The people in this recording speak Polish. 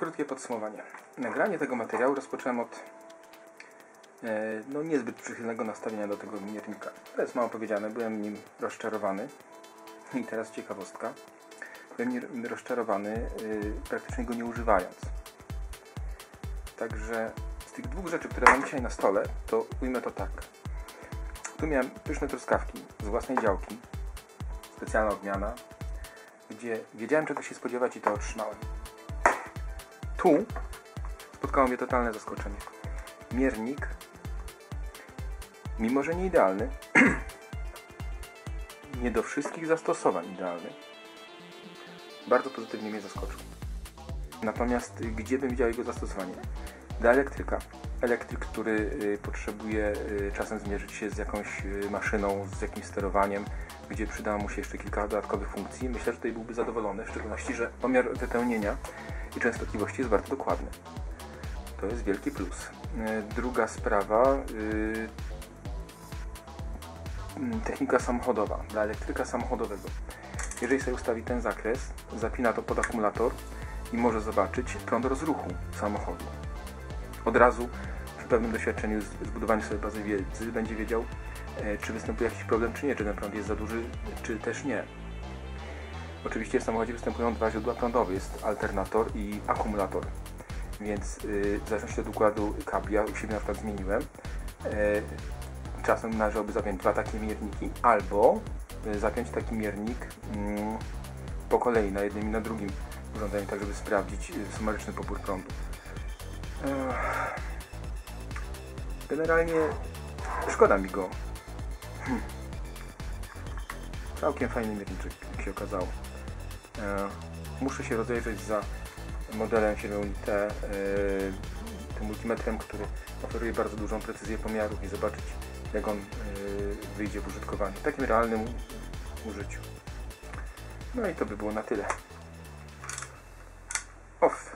Krótkie podsumowanie. Nagranie tego materiału rozpocząłem od niezbyt przychylnego nastawienia do tego miernika. To jest mało powiedziane, byłem nim rozczarowany. I teraz ciekawostka. Byłem nim rozczarowany, praktycznie go nie używając. Także z tych dwóch rzeczy, które mam dzisiaj na stole, to ujmę to tak. Tu miałem pyszne truskawki z własnej działki. Specjalna odmiana, gdzie wiedziałem, czego się spodziewać i to otrzymałem. Tu spotkało mnie totalne zaskoczenie. Miernik, mimo że nie idealny, nie do wszystkich zastosowań idealny, bardzo pozytywnie mnie zaskoczył. Natomiast gdzie bym widział jego zastosowanie? Dla elektryka. Elektryk, który potrzebuje czasem zmierzyć się z jakąś maszyną, z jakimś sterowaniem, gdzie przyda mu się jeszcze kilka dodatkowych funkcji. Myślę, że tutaj byłby zadowolony, w szczególności, że pomiar wypełnienia i częstotliwości jest bardzo dokładny. To jest wielki plus. Druga sprawa, technika samochodowa. Dla elektryka samochodowego. Jeżeli sobie ustawi ten zakres, zapina to pod akumulator i może zobaczyć prąd rozruchu samochodu. Od razu przy pewnym doświadczeniu, zbudowaniu sobie bazy wiedzy będzie wiedział, czy występuje jakiś problem, czy nie, czy ten prąd jest za duży, czy też nie. Oczywiście w samochodzie występują dwa źródła prądowe, jest alternator i akumulator. Więc w zależności od układu kabli, ja u siebie na przykład zmieniłem, czasem należałoby zapiąć dwa takie mierniki, albo zapiąć taki miernik po kolei, na jednym i na drugim urządzeniu, tak żeby sprawdzić sumaryczny pobór prądu. Generalnie szkoda mi go. Całkiem fajny mierniczek, jak się okazało. Muszę się rozejrzeć za modelem 7LT, tym multimetrem, który oferuje bardzo dużą precyzję pomiarów i zobaczyć, jak on wyjdzie w użytkowaniu, w takim realnym użyciu. No i to by było na tyle. Off.